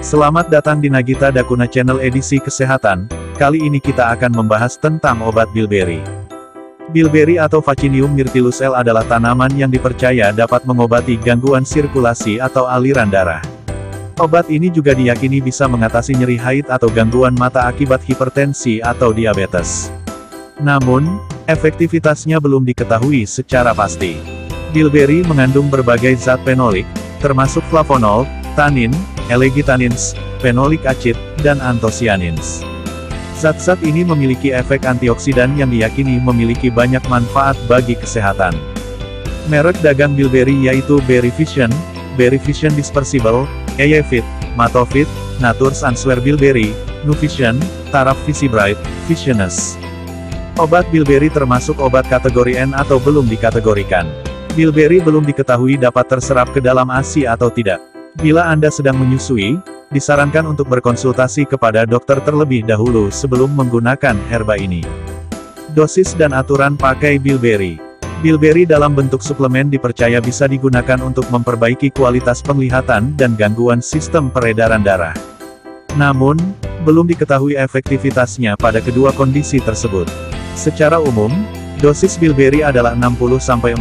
Selamat datang di Nagita Dakuna Channel edisi kesehatan. Kali ini kita akan membahas tentang obat bilberry. Bilberry atau Vaccinium myrtillus L adalah tanaman yang dipercaya dapat mengobati gangguan sirkulasi atau aliran darah. Obat ini juga diyakini bisa mengatasi nyeri haid atau gangguan mata akibat hipertensi atau diabetes. Namun, efektivitasnya belum diketahui secara pasti. Bilberry mengandung berbagai zat fenolik, termasuk flavonol, tanin, L-githanins, fenolic acid, dan anthocyanins. Zat-zat ini memiliki efek antioksidan yang diyakini memiliki banyak manfaat bagi kesehatan. Merek dagang bilberry yaitu Berry Vision Dispersible, EyeFit, Matofit, Nature's Answer Bilberry, Nuvision, Taraf Visibright, Visionus. Obat bilberry termasuk obat kategori N atau belum dikategorikan. Bilberry belum diketahui dapat terserap ke dalam ASI atau tidak. Bila Anda sedang menyusui, disarankan untuk berkonsultasi kepada dokter terlebih dahulu sebelum menggunakan herba ini. Dosis dan aturan pakai bilberry. Bilberry dalam bentuk suplemen dipercaya bisa digunakan untuk memperbaiki kualitas penglihatan dan gangguan sistem peredaran darah. Namun, belum diketahui efektivitasnya pada kedua kondisi tersebut. Secara umum, dosis bilberry adalah 60–480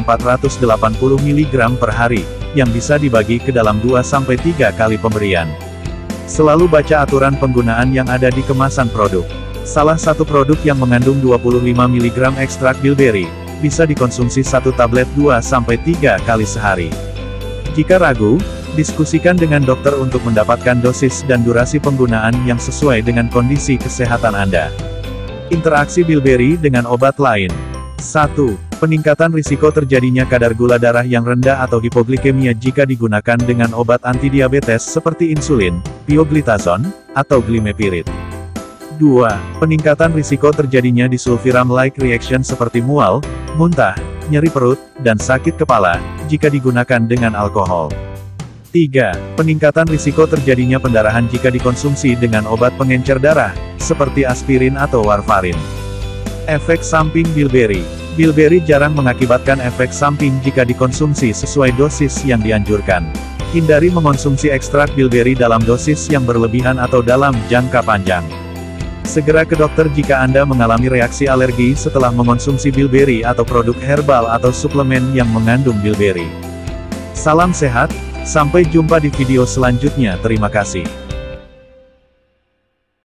mg per hari, yang bisa dibagi ke dalam 2–3 kali pemberian. Selalu baca aturan penggunaan yang ada di kemasan produk. Salah satu produk yang mengandung 25 mg ekstrak bilberry, bisa dikonsumsi satu tablet 2–3 kali sehari. Jika ragu, diskusikan dengan dokter untuk mendapatkan dosis dan durasi penggunaan yang sesuai dengan kondisi kesehatan Anda. Interaksi bilberry dengan obat lain. 1. Peningkatan risiko terjadinya kadar gula darah yang rendah atau hipoglikemia jika digunakan dengan obat antidiabetes seperti insulin, pioglitazone, atau glimepiride. 2. Peningkatan risiko terjadinya disulfiram-like reaction seperti mual, muntah, nyeri perut, dan sakit kepala, jika digunakan dengan alkohol. 3. Peningkatan risiko terjadinya pendarahan jika dikonsumsi dengan obat pengencer darah, seperti aspirin atau warfarin. Efek samping bilberry. Bilberry jarang mengakibatkan efek samping jika dikonsumsi sesuai dosis yang dianjurkan. Hindari mengonsumsi ekstrak bilberry dalam dosis yang berlebihan atau dalam jangka panjang. Segera ke dokter jika Anda mengalami reaksi alergi setelah mengonsumsi bilberry atau produk herbal atau suplemen yang mengandung bilberry. Salam sehat, sampai jumpa di video selanjutnya. Terima kasih.